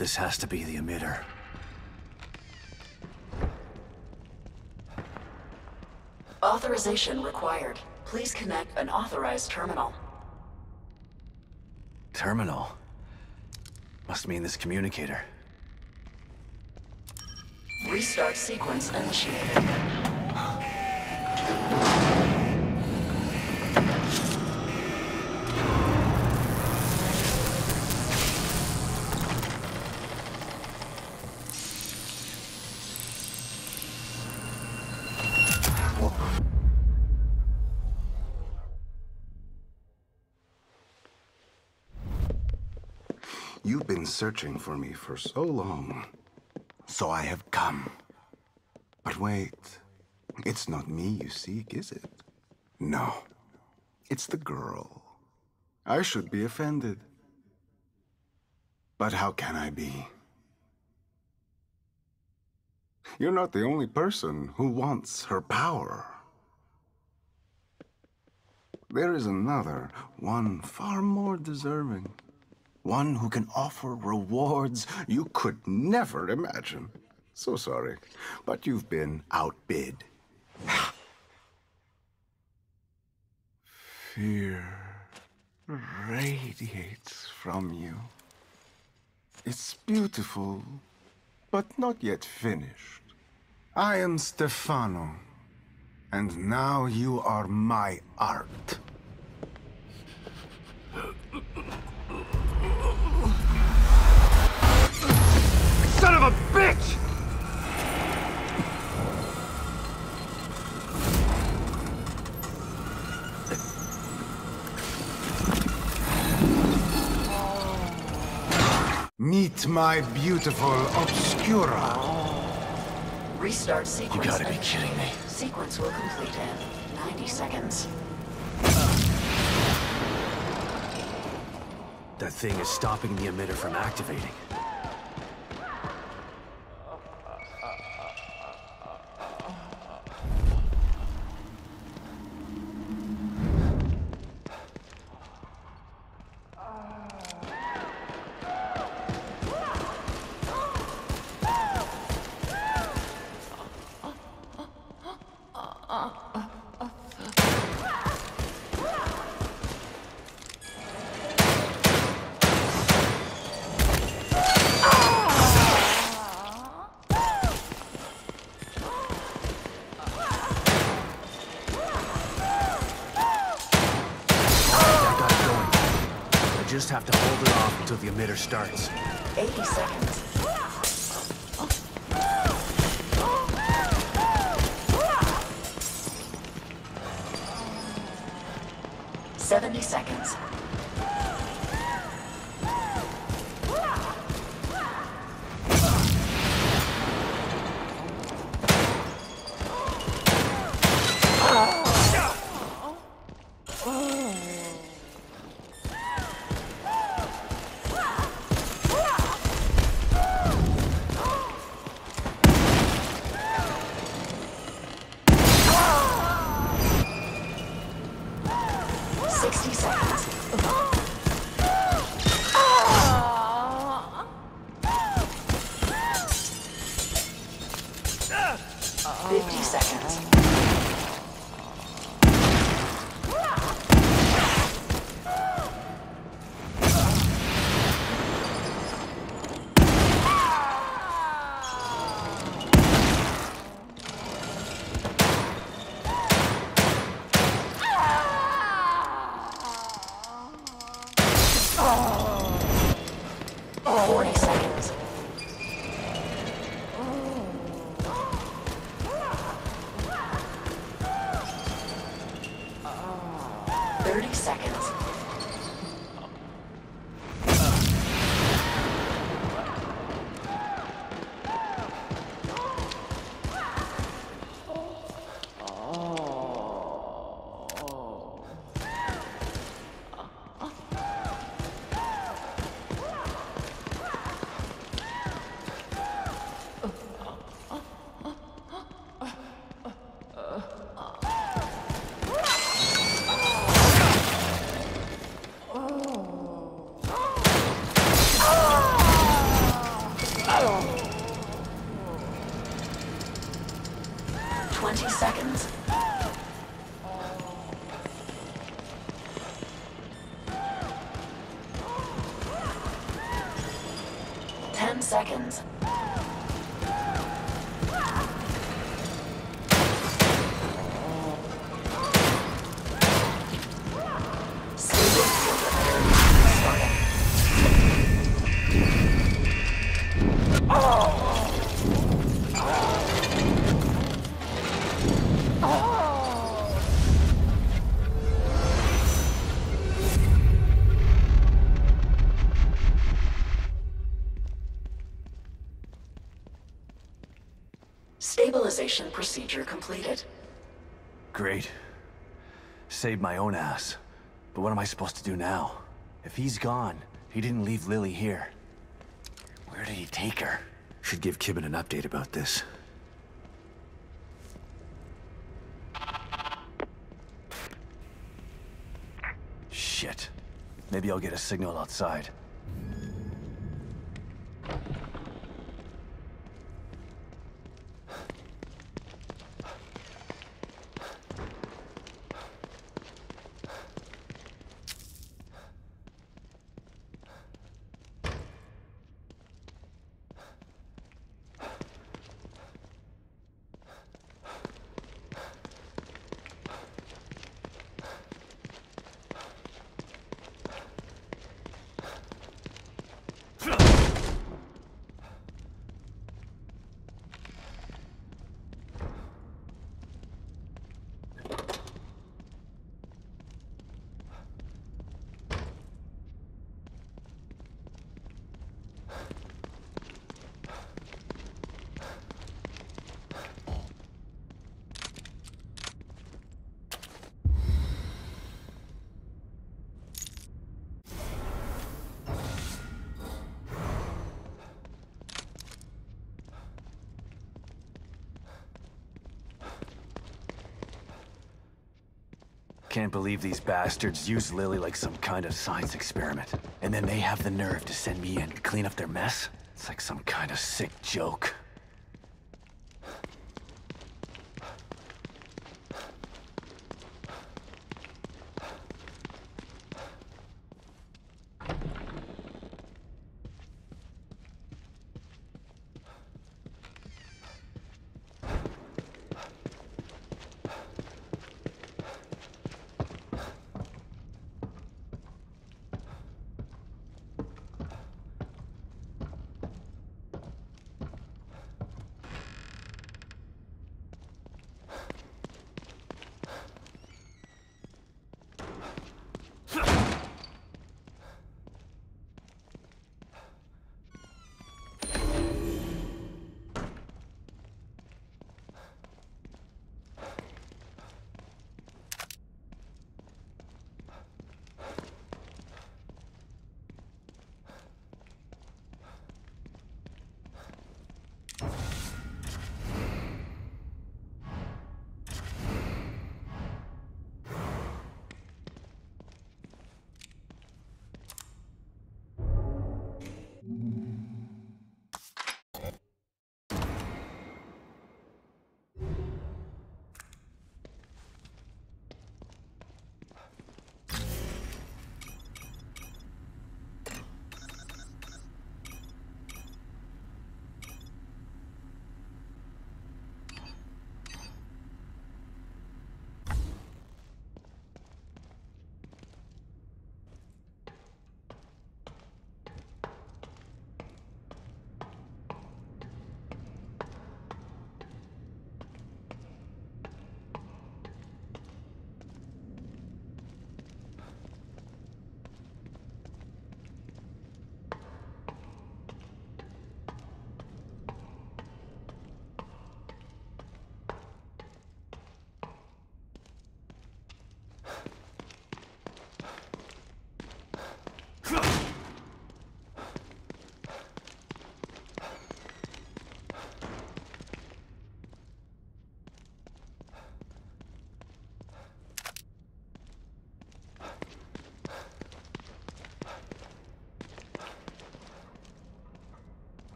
This has to be the emitter. Authorization required. Please connect an authorized terminal. Terminal? Must mean this communicator. Restart sequence initiated. You've been searching for me for so long, so I have come. But wait, it's not me you seek, is it? No, it's the girl. I should be offended. But how can I be? You're not the only person who wants her power. There is another, one far more deserving. One who can offer rewards you could never imagine. So sorry, but you've been outbid. Fear radiates from you. It's beautiful, but not yet finished. I am Stefano, and now you are my art. Son of a bitch! Meet my beautiful Obscura. Restart sequence. You gotta be kidding me. Sequence will complete in 90 seconds. That thing is stopping the emitter from activating. Just have to hold it off until the emitter starts. 80 seconds. $70 seconds. 10 seconds. Stable field emitter starting. Stabilization procedure completed. Great. Saved my own ass. But what am I supposed to do now? If he's gone, he didn't leave Lily here. Where did he take her? Should give Kibben an update about this. Shit. Maybe I'll get a signal outside. Can't believe these bastards used Lily like some kind of science experiment. And then they have the nerve to send me in to clean up their mess? It's like some kind of sick joke.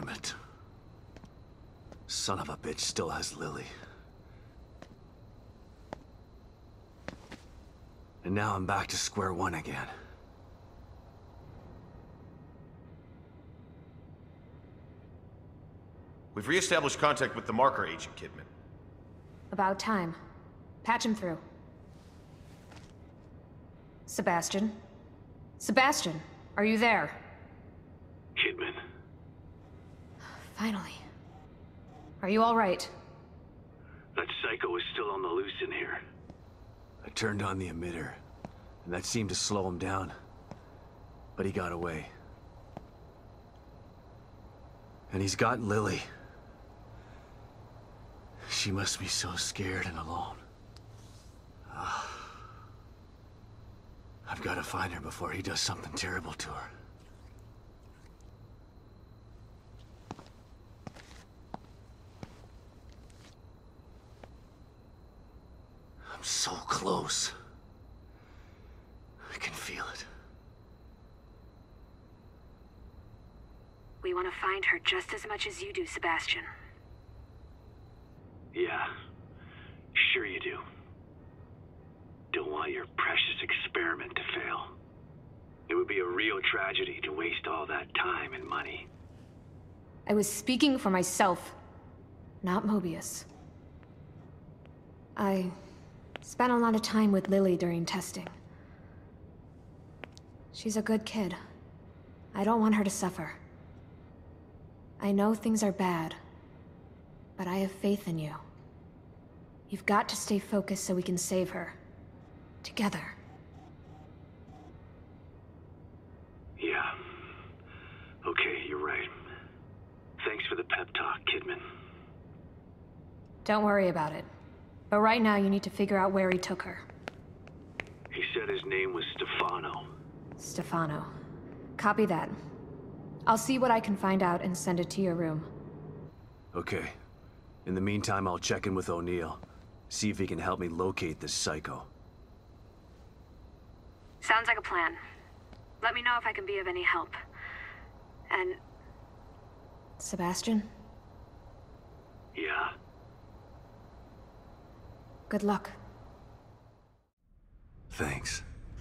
Damn it. Son of a bitch still has Lily. And now I'm back to square one again. We've re-established contact with the marker agent, Kidman. About time. Patch him through. Sebastian? Sebastian, are you there? Kidman. Finally. Are you all right? That psycho is still on the loose in here. I turned on the emitter, and that seemed to slow him down. But he got away. And he's got Lily. She must be so scared and alone. I've got to find her before he does something terrible to her. I'm so close. I can feel it. We want to find her just as much as you do, Sebastian. Yeah, sure you do. Don't want your precious experiment to fail. It would be a real tragedy to waste all that time and money. I was speaking for myself, not Mobius. I spent a lot of time with Lily during testing. She's a good kid. I don't want her to suffer. I know things are bad, but I have faith in you. You've got to stay focused so we can save her. Together. Yeah. Okay, you're right. Thanks for the pep talk, Kidman. Don't worry about it. But right now you need to figure out where he took her. He said his name was Stefano. Stefano. Copy that. I'll see what I can find out and send it to your room. Okay. In the meantime, I'll check in with O'Neill. See if he can help me locate this psycho. Sounds like a plan. Let me know if I can be of any help. And... Sebastian? Yeah. Good luck. Thanks.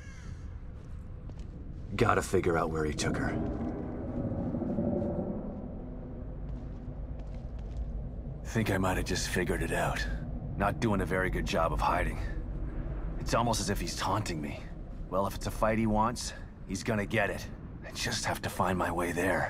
Gotta figure out where he took her. Think I might have just figured it out. Not doing a very good job of hiding. It's almost as if he's taunting me. Well, if it's a fight he wants, he's gonna get it. I just have to find my way there.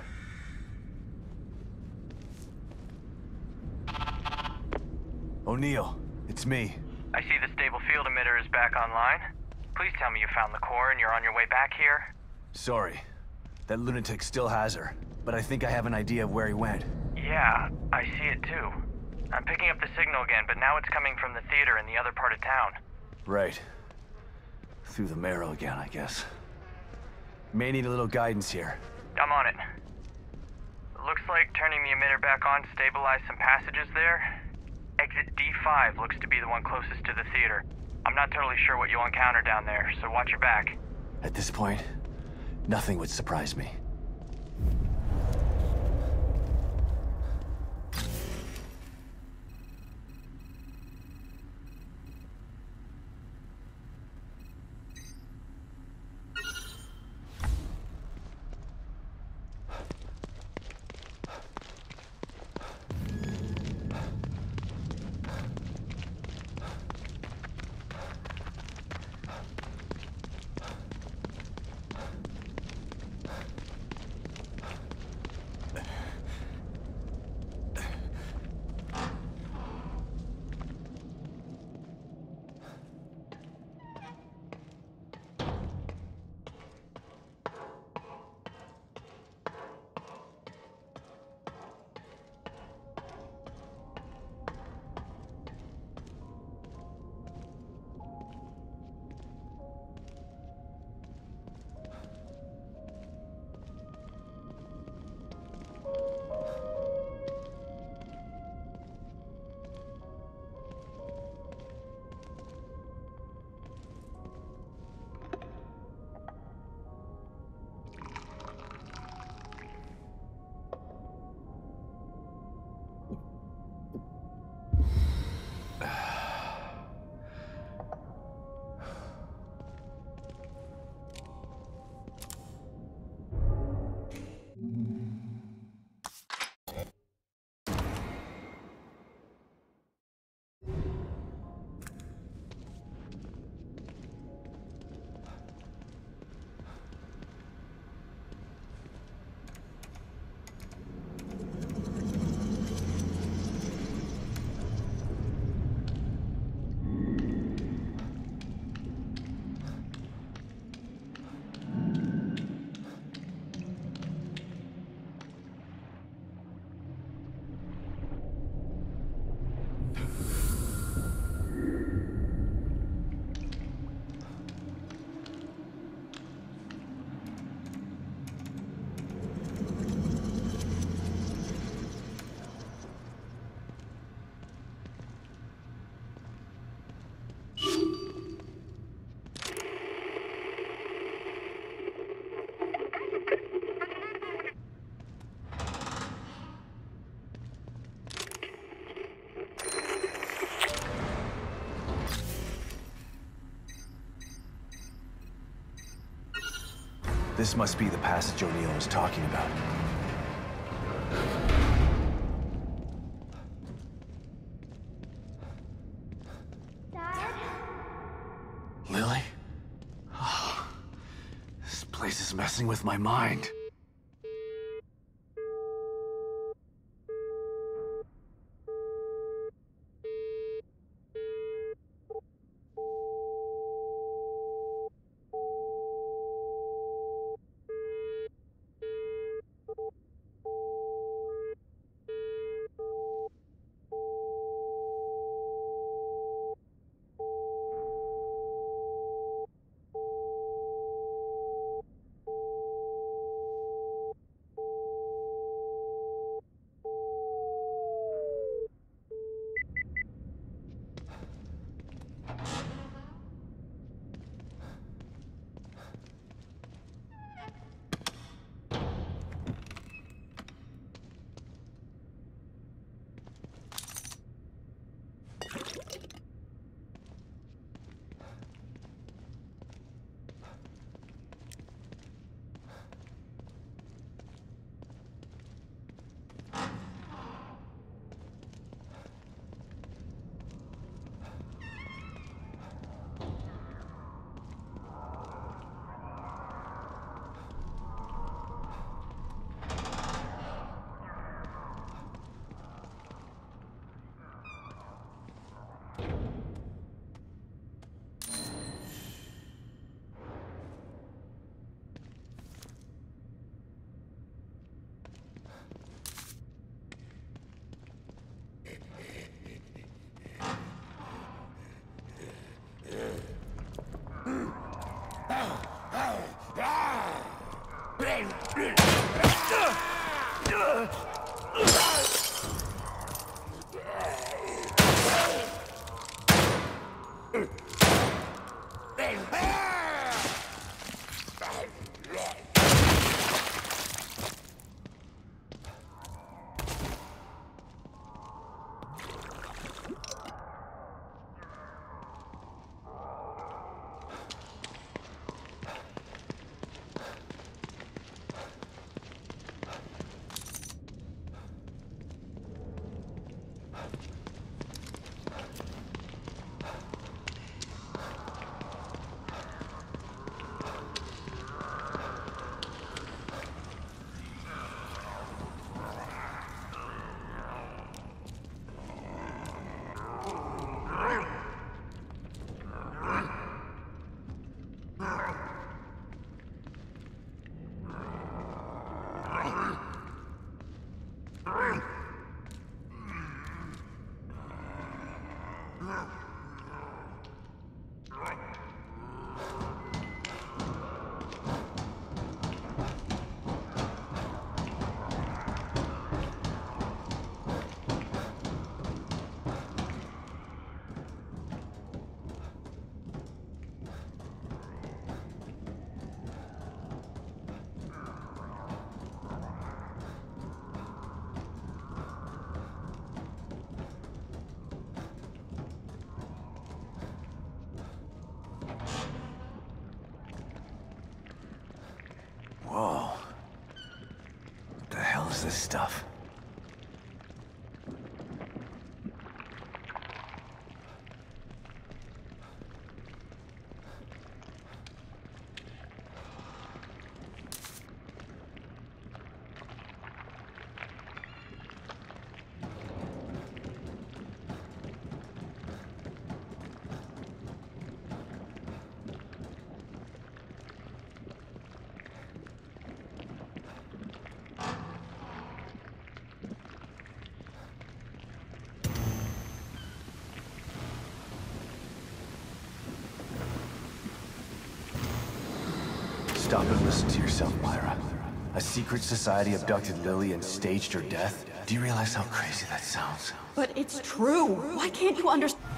O'Neill, it's me. I see the stable field emitter is back online. Please tell me you found the core and you're on your way back here. Sorry. That lunatic still has her, but I think I have an idea of where he went. Yeah, I see it too. I'm picking up the signal again, but now it's coming from the theater in the other part of town. Right. Through the marrow again, I guess. May need a little guidance here. I'm on it. Looks like turning the emitter back on stabilized some passages there. Exit D5 looks to be the one closest to the theater. I'm not totally sure what you'll encounter down there, so watch your back. At this point, nothing would surprise me. This must be the passage O'Neill was talking about. Dad? Lily? Oh, this place is messing with my mind. Whoa. What the hell is this stuff? Stop and listen to yourself, Myra. A secret society abducted Lily and staged her death? Do you realize how crazy that sounds? But it's true. Why can't you understand?